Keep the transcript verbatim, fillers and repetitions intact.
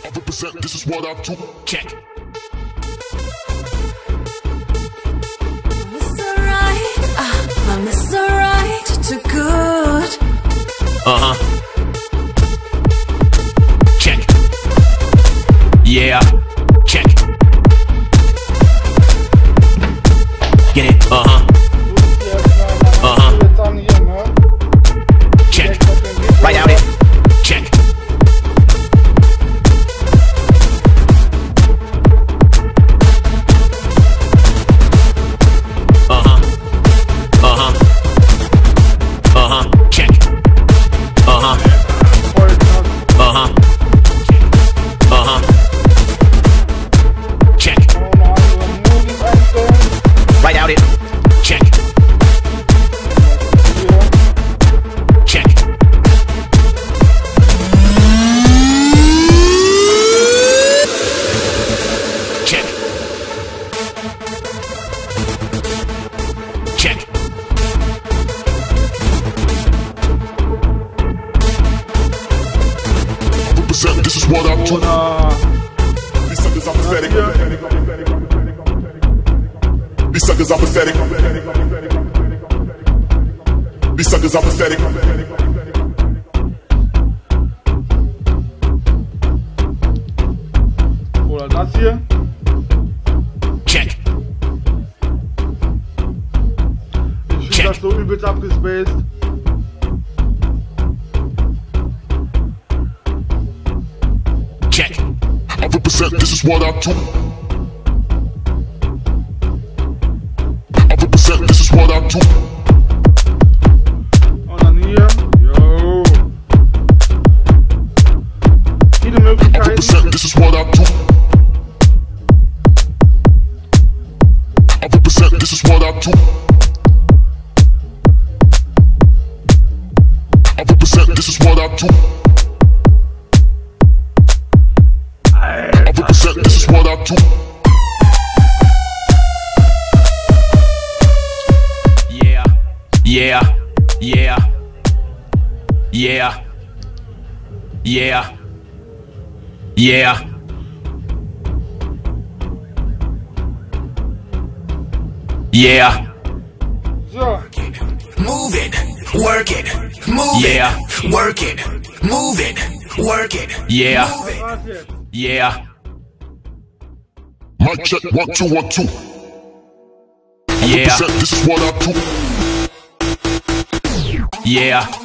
I represent, this is what I do. Check. It's alright, ah, I'm it's alright, too good. Uh-huh. Check. Yeah. Check. Get it? Uh-huh. Uh-huh. Check. Right out it. Check. Uh-huh. Uh-huh. Uh-huh. Check. Uh-huh. Uh-huh. Uh-huh. Check. Right out it. Check. Check. Check. Check. Represent, this is what I do. These suckers are pathetic. These suckers are pathetic. These suckers are pathetic. Oder das hier. Check. Ich finde das so übelst abgespaced. Check. I represent, this is what I do. I represent, this is what I do. Und dann hier. Yo. Viele I Möglichkeiten. represent, this is what I do. I represent, this is what I do. I represent, this is what I do. I represent, this is what I do. Yeah. Yeah. Yeah. Yeah. Yeah. Yeah. Yeah. So. Move it, work it, move yeah. it, work it, move it, work it, yeah, Was jetzt? yeah, Mic check, one, two, one, two. I yeah, represent, this is what I do. yeah.